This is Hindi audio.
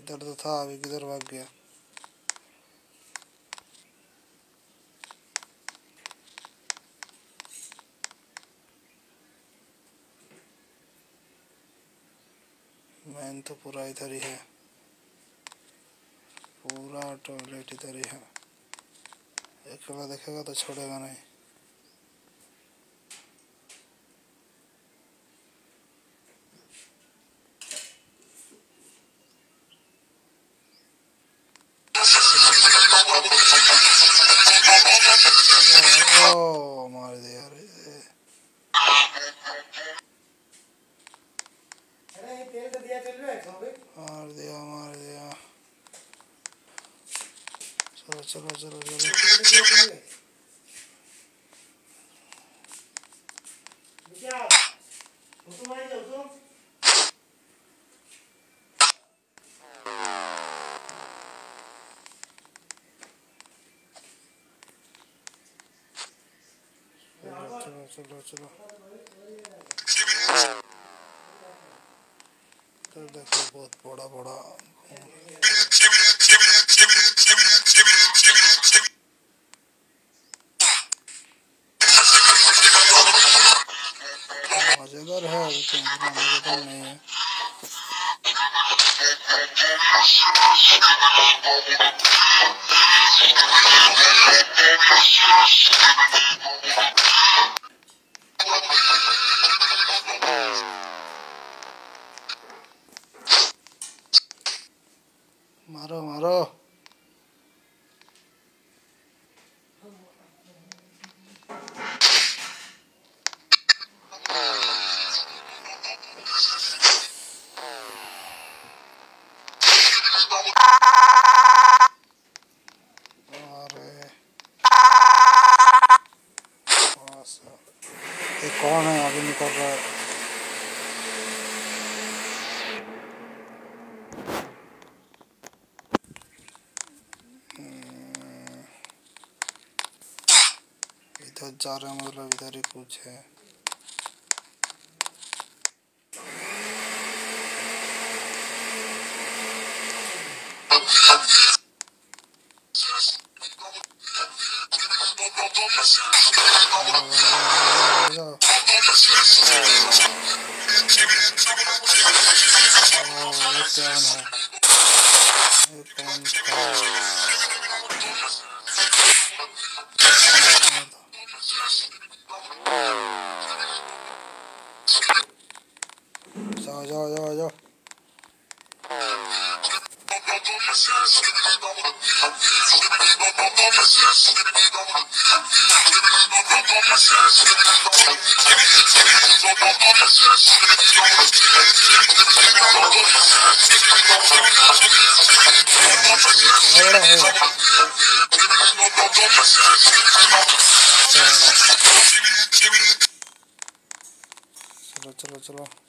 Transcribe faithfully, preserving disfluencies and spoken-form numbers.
इधर तो था, अभी किधर भाग गया? मैन तो पूरा इधर ही है, पूरा टॉयलेट इधर ही है। अकेला देखेगा तो छोड़ेगा नहीं। ओ मार दिया रे। मार दिया मार दिया। चलो चलो चलो चलो। चलो चलो चलो। तो देखो बहुत बड़ा बड़ा मजेदार है, लेकिन इतना मजेदार नहीं है। मारो मारो। ये कौन है अभी निकल रहा है? इधर जा रहा है, मतलब इधर ही कुछ है। जाओ जाओ जाओ जाओ। चलो चलो चलो।